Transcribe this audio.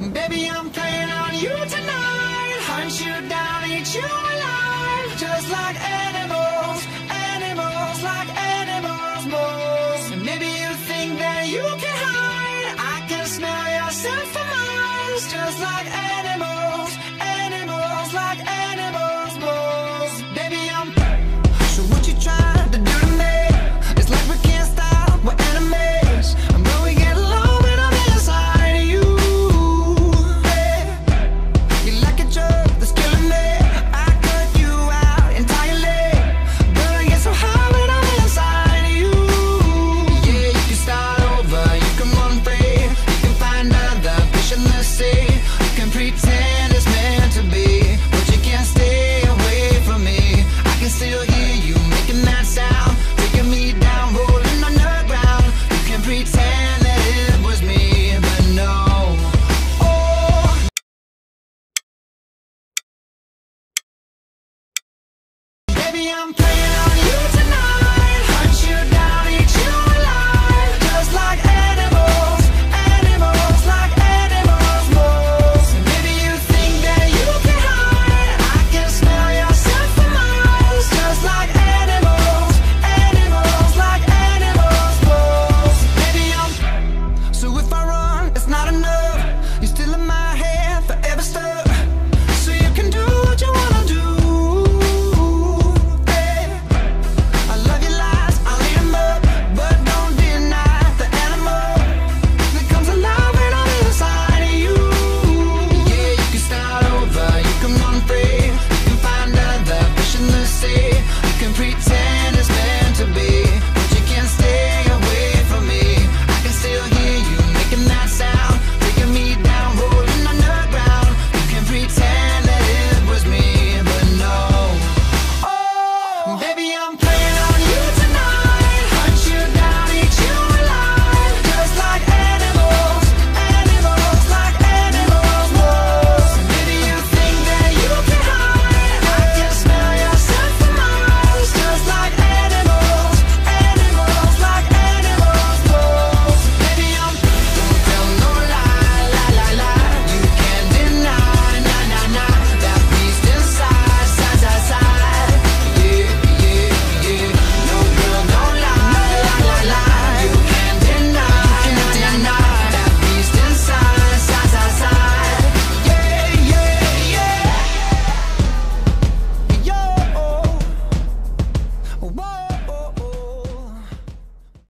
Baby, I'm playing on you tonight. Hunt you down, eat you alive. Just like animals, animals, like animals, moles. Maybe you think that you can hide. I can smell your scent for miles. Just like animals.